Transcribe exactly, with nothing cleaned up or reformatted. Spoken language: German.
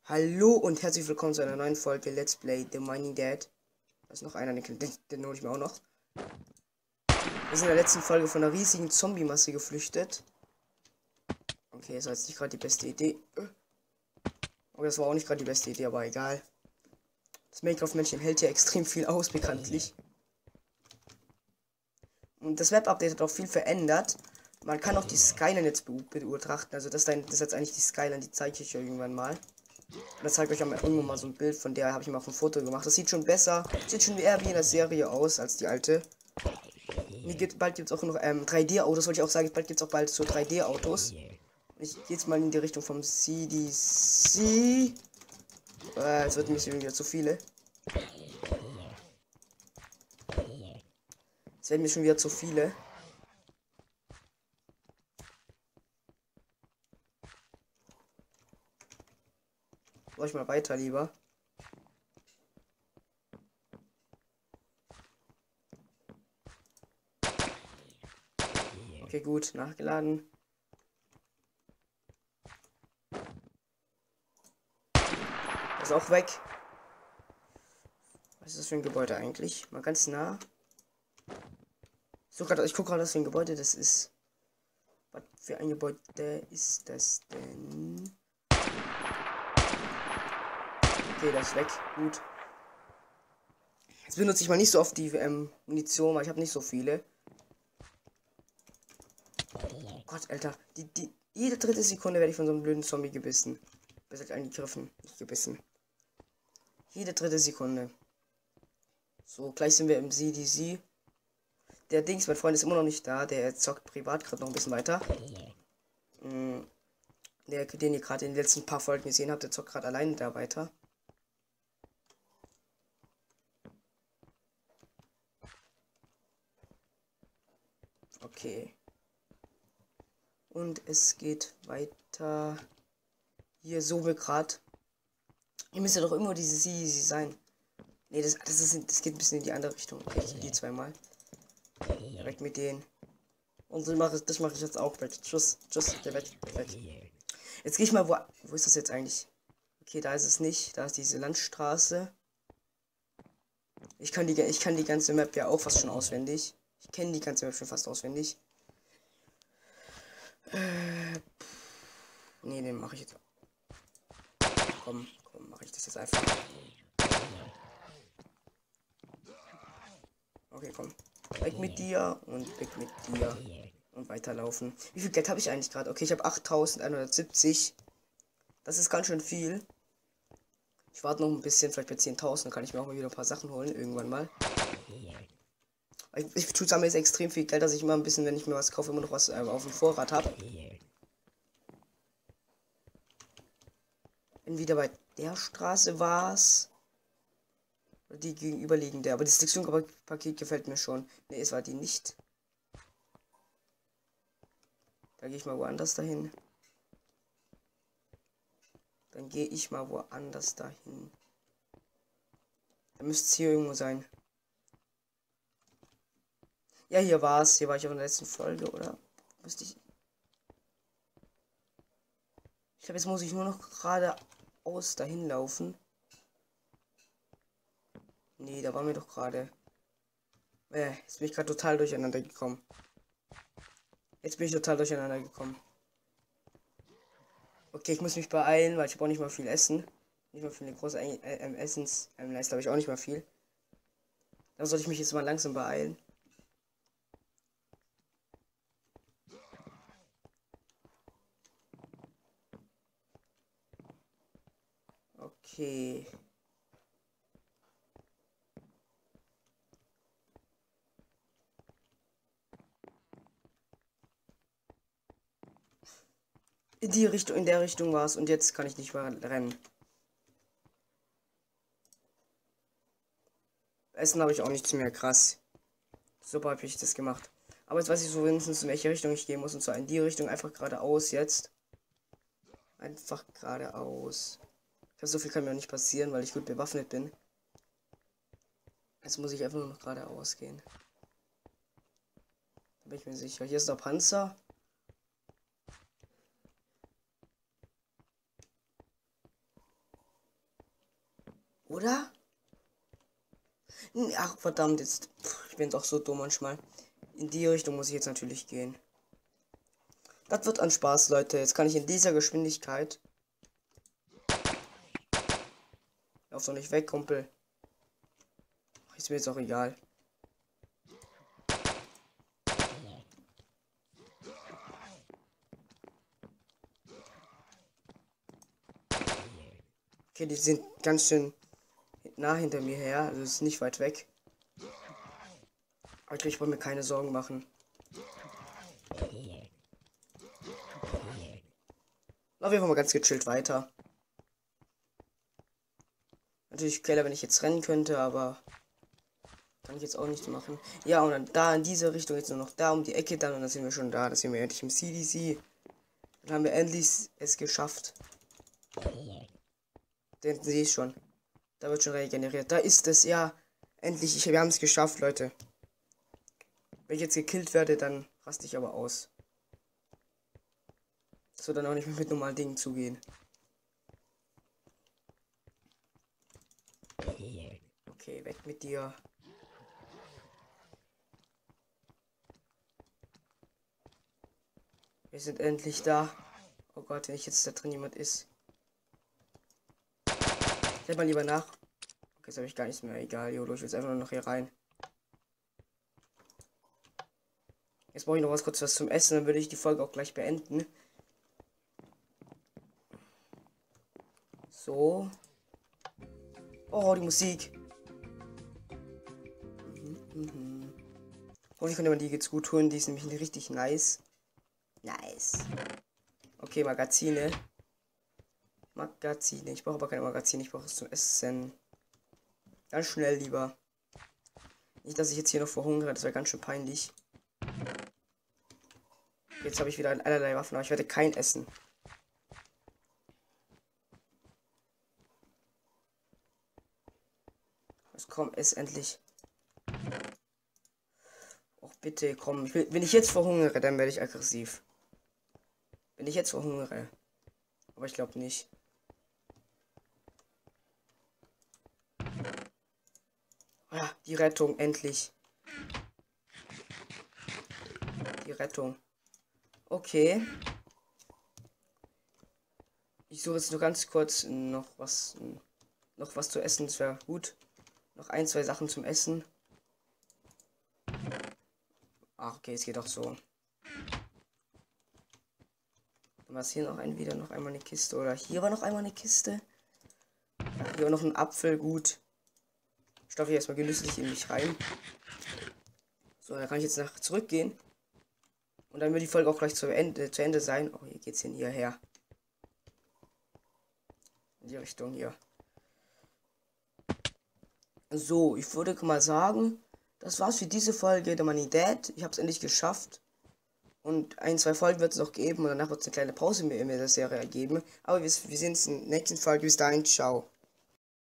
Hallo und herzlich willkommen zu einer neuen Folge Let's Play The Mining Dead. Da ist noch einer, den, den, den hole ich mir auch noch. Wir sind in der letzten Folge von einer riesigen Zombie-Masse geflüchtet. Okay, das war jetzt nicht gerade die beste Idee. Okay, das war auch nicht gerade die beste Idee, aber egal. Das Minecraft-Männchen hält ja extrem viel aus, bekanntlich. Und das Web-Update hat auch viel verändert. Man kann auch die Skyline jetzt beobachten. Also das, das ist jetzt eigentlich die Skyline, die zeige ich euch irgendwann mal. Und das zeige ich euch auch irgendwann mal so ein Bild, von der habe ich mir auch ein Foto gemacht. Das sieht schon besser, sieht schon eher wie in der Serie aus als die alte. Und gibt, bald gibt es auch noch ähm, drei D-Autos, wollte ich auch sagen, bald gibt es auch bald so drei D-Autos. Ich gehe jetzt mal in die Richtung vom C D C. Äh, es wird ein bisschen wieder zu viele. Es werden mir schon wieder zu viele. Soll ich mal weiter lieber? Okay, gut, nachgeladen. Ist auch weg. Was ist das für ein Gebäude eigentlich? Mal ganz nah. So, grad, ich gucke gerade, was für ein Gebäude das ist. Was für ein Gebäude ist das denn? Okay, das ist weg. Gut. Jetzt benutze ich mal nicht so oft die ähm, Munition, weil ich habe nicht so viele. Oh Gott, Alter. Die, die, jede dritte Sekunde werde ich von so einem blöden Zombie gebissen. Besser angegriffen, nicht gebissen. Jede dritte Sekunde. So, gleich sind wir im C D C. Der Dings, mein Freund ist immer noch nicht da. Der zockt privat gerade noch ein bisschen weiter. Mm, der, den ihr gerade in den letzten paar Folgen gesehen habt, der zockt gerade alleine da weiter. Okay. Und es geht weiter. Hier so wir gerade. Hier müsste doch immer diese C D C sein. Ne, das, das, ist, das geht ein bisschen in die andere Richtung. Okay, ich die zweimal. Weg mit denen. Und das mache das mach ich jetzt auch weg. Tschüss, tschüss, der weg, weg. Jetzt gehe ich mal, wo, wo ist das jetzt eigentlich? Okay, da ist es nicht. Da ist diese Landstraße. Ich kann die, ich kann die ganze Map ja auch fast schon auswendig. Ich kenne die ganze Map schon fast auswendig. Äh, nee, den mache ich jetzt. Komm, komm, mache ich das jetzt einfach. Okay, komm. Weg mit dir und weg mit dir. Und weiterlaufen. Wie viel Geld habe ich eigentlich gerade? Okay, ich habe achttausendeinhundertsiebzig. Das ist ganz schön viel. Ich warte noch ein bisschen, vielleicht bei zehntausend, dann kann ich mir auch mal wieder ein paar Sachen holen, irgendwann mal. Ich, ich tue zusammen jetzt extrem viel Geld, dass ich immer ein bisschen, wenn ich mir was kaufe, immer noch was äh, auf dem Vorrat habe. Bin wieder bei der Straße war's. Die gegenüberliegende. Aber das Texturenpaket gefällt mir schon. Ne, es war die nicht. Da gehe ich mal woanders dahin. Dann gehe ich mal woanders dahin. Da müsste es hier irgendwo sein. Ja, hier war es. Hier war ich auch in der letzten Folge, oder? Müsste ich. Ich glaube, jetzt muss ich nur noch geradeaus dahin laufen. Nee, da waren wir doch gerade. Äh, jetzt bin ich gerade total durcheinander gekommen. Jetzt bin ich total durcheinander gekommen. Okay, ich muss mich beeilen, weil ich habe auch nicht mal viel Essen. Nicht mal für eine große äh, äh, Essens. Ähm, Leiste habe ich auch nicht mal viel. Da sollte ich mich jetzt mal langsam beeilen. Okay. In die Richtung, in der Richtung war es und jetzt kann ich nicht mehr rennen. Essen habe ich auch nichts mehr, krass. Super habe ich das gemacht. Aber jetzt weiß ich so wenigstens, in welche Richtung ich gehen muss. Und zwar in die Richtung, einfach geradeaus jetzt. Einfach geradeaus. Ich glaube, so viel kann mir auch nicht passieren, weil ich gut bewaffnet bin. Jetzt muss ich einfach nur noch geradeaus gehen. Da bin ich mir sicher. Hier ist der Panzer. Oder? Ach, verdammt, jetzt. Ich bin doch so dumm manchmal. In die Richtung muss ich jetzt natürlich gehen. Das wird ein Spaß, Leute. Jetzt kann ich in dieser Geschwindigkeit. Lauf doch nicht weg, Kumpel. Ist mir jetzt auch egal. Okay, die sind ganz schön nah hinter mir her. Also ist nicht weit weg. Aber ich wollte mir keine Sorgen machen. Lauf einfach mal ganz gechillt weiter. Natürlich Keller, wenn ich jetzt rennen könnte, aber kann ich jetzt auch nicht machen. Ja, und dann da in diese Richtung, jetzt nur noch da um die Ecke dann und dann sind wir schon da. Da sind wir endlich im C D C. Dann haben wir endlich es geschafft. Den sehe ich schon. Da wird schon regeneriert. Da ist es, ja. Endlich, ich, wir haben es geschafft, Leute. Wenn ich jetzt gekillt werde, dann raste ich aber aus. Das wird dann auch nicht mehr mit normalen Dingen zugehen. Okay, weg mit dir. Wir sind endlich da. Oh Gott, wenn ich jetzt da drin jemand ist. Seht mal lieber nach. Okay, jetzt habe ich gar nichts mehr. Egal, Jolo, ich will jetzt einfach nur noch hier rein. Jetzt brauche ich noch was kurz was zum Essen, dann würde ich die Folge auch gleich beenden. So. Oh, die Musik. Mhm, mhm. Hoffentlich konnte man die jetzt gut tun. Die ist nämlich richtig nice. Nice. Okay, Magazine. Magazine. Ich brauche aber keine Magazine. Ich brauche es zum Essen. Ganz schnell lieber. Nicht, dass ich jetzt hier noch verhungere. Das wäre ganz schön peinlich. Jetzt habe ich wieder allerlei Waffen, aber ich werde kein essen. Jetzt komm, ess endlich. Och bitte, komm. Ich will, wenn ich jetzt verhungere, dann werde ich aggressiv. Wenn ich jetzt verhungere. Aber ich glaube nicht. Ah, die Rettung, endlich. Die Rettung. Okay. Ich suche jetzt nur ganz kurz noch was, noch was zu essen. Das wäre gut. Noch ein, zwei Sachen zum Essen. Ach, okay, es geht auch so. Dann war es hier noch ein, wieder noch einmal eine Kiste. Oder hier war noch einmal eine Kiste. Ja, hier war noch ein Apfel, gut. Stopfe ich erstmal genüsslich in mich rein. So, dann kann ich jetzt nach zurückgehen. Und dann wird die Folge auch gleich zu Ende, zu Ende sein. Oh, hier geht's hin, hierher. In die Richtung hier. So, ich würde mal sagen, das war's für diese Folge der Money Dad. Ich habe es endlich geschafft. Und ein, zwei Folgen wird es noch geben und danach wird es eine kleine Pause mir in der Serie ergeben. Aber wir, wir sehen uns in der nächsten Folge. Bis dahin, ciao.